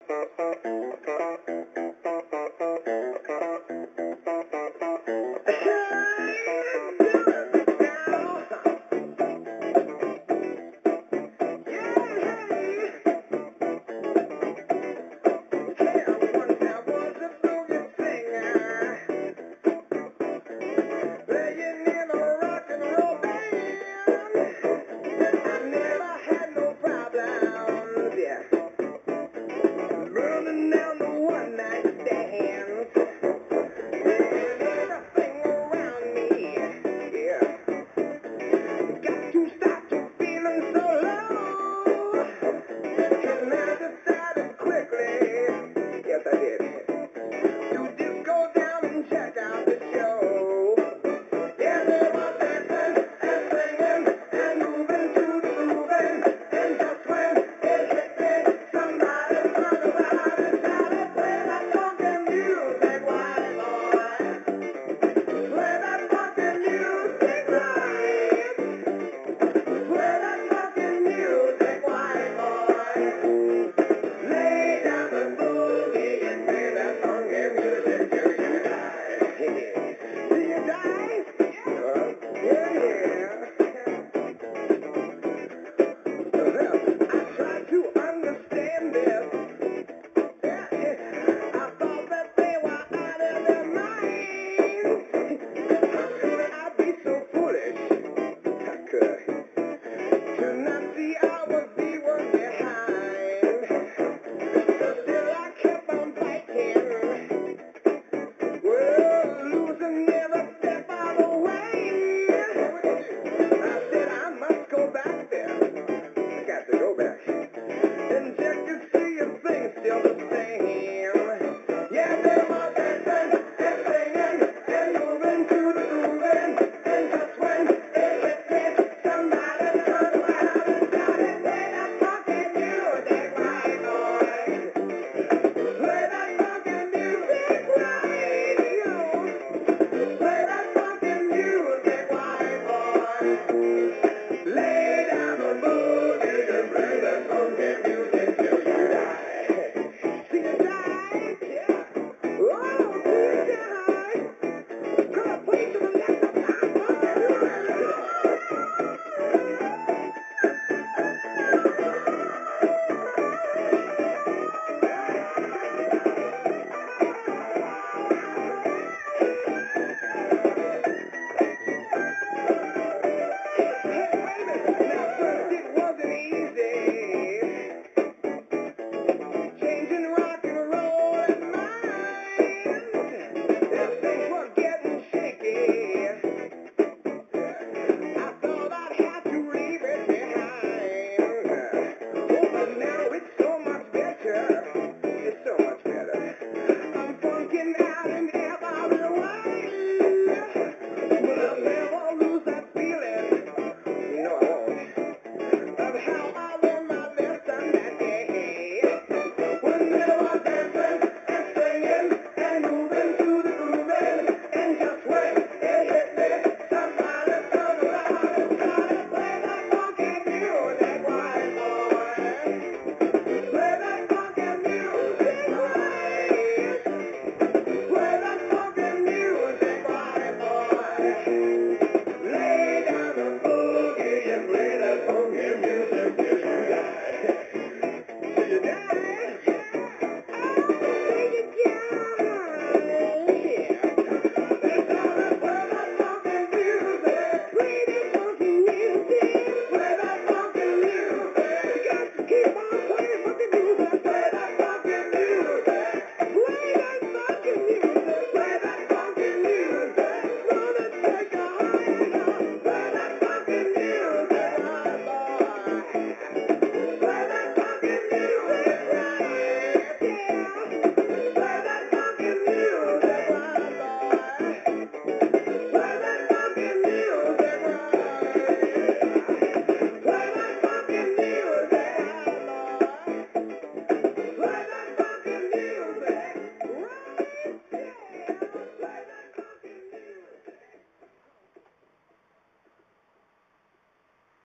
Burning down the one night stands, everything around me, yeah. Got to stop to feeling so low, and I decided quickly, yes I did, to just go down and check out the show. Yeah, they were dancing and singing and moving to the grooving, and just when it hit me, somebody turned around and shouted, play that funky music, white boy. Play that funky music, right. Play that funky music, white boy. Lay down the boogie and play that funky music till you die. Till you die? Yeah. I tried to understand this. I thought that they were out of their minds. How could I be so foolish? How could I? To not see I was the one behind. Still I kept on fighting. Well, losing every step of the way. I said I must go back there. I got to go back and check to see if things still the same.